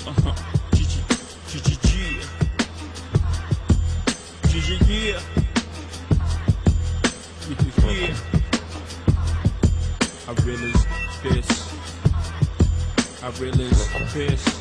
Yeah. I realize this. I realize this.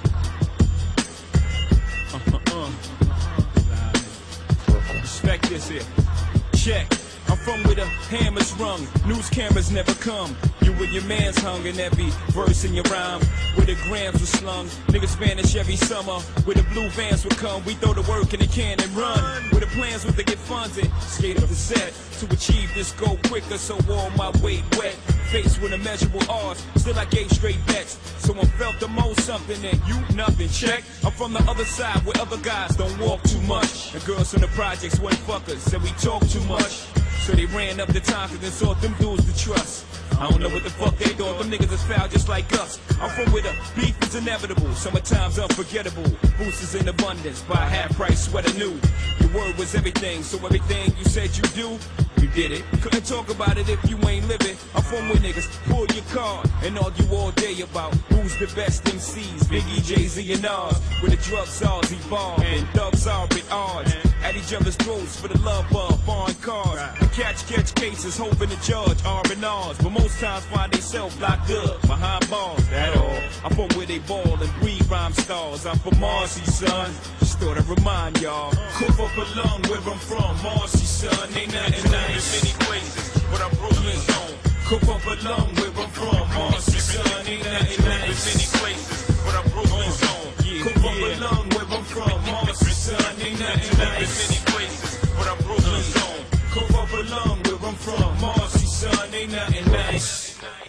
Respect this here. Check. I'm from where the hammer's rung, news cameras never come. You and your man's hung in every verse in your rhyme. Where the grams were slung, niggas vanish every summer. Where the blue vans would come, we throw the work in the can and run. Where the plans were to get funded, skate up the set. To achieve this goal quicker, so all my weight wet. Faced with immeasurable odds, still I gave straight bets. Someone felt the most something and you nothing, check. I'm from the other side where other guys don't walk too much. And girls from the projects wasn't fuckers, said we talk too much. So they ran up the time cause they sought them dudes to trust. I don't know what the fuck they thought, them niggas is foul just like us. I'm from where the beef is inevitable, summertime's unforgettable. Boosters in abundance, buy half price sweater new. Your word was everything, so everything you said you do, you did it. Couldn't talk about it if you ain't living. I'm from where niggas pull your card and argue all day about who's the best MCs, Biggie, Jay-Z and Nas. Where the drug czars evolve and thugs are at odds. At each other's throats for the love of foreign cars. The catch cases, hoping the judge R&Rs. But most times find themselves locked up behind bars, that all. I'm from where they ball and breed rhyme stars. I'm from Marcy, son. Just thought I'd remind y'all. Cough up a lung where I'm from, Marcy, son. Ain't nothing nice in many places, but I'm Brooklyn's own. Cough up a lung where I'm from, Marcy, son. Ain't nothing nice in many places, but I'm Brooklyn's own. Cough up a lung where I'm from, Marcy, son. Ain't nothing nice in many places, but I'm Brooklyn's own. Cough up a lung where I'm from, Marcy, son. Ain't nothing nice.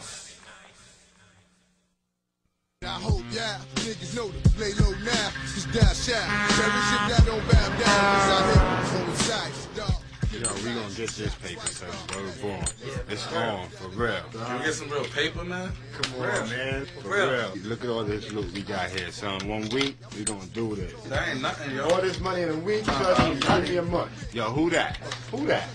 I hope y'all niggas know to lay low now, just down shy. Every shit that don't bow down, cause I hit on sides, dog. Yo, we gonna get this paper, so word born. It's on, for real. Can we get some real paper, man? Come on, man. For real. Look at all this loot we got here, son. 1 week, we gonna do this. That ain't nothing, yo. All this money in a week, trust me, a month. Yo, who that? Who that?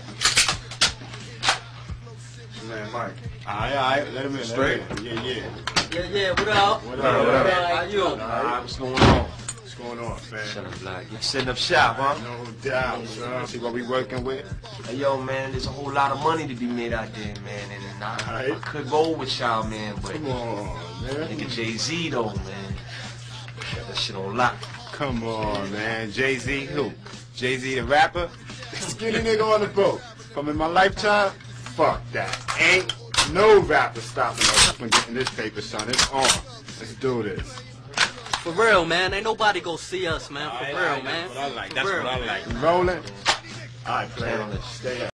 Man, Mike. Alright, let him in. Straight? Yeah, what up? What up? How you? Alright, what's going on? What's going on, fam? Shut up, Black. You setting up shop, huh? No doubt, son. See what we working with? Hey, yo, man, there's a whole lot of money to be made out there, man. And I could roll with y'all, man, but Come on, man. nigga Jay-Z, though, man. Got that shit on lock. Come on, man. Jay-Z who? Jay-Z the rapper? Skinny nigga on the boat. From in my lifetime? Fuck that. Ain't no rapper stopping us from getting this paper, son. It's on. Let's do this. For real, man. Ain't nobody go see us, man. For real, man. That's what I like. That's what I like. Rolling? All right, play on this. Stay up.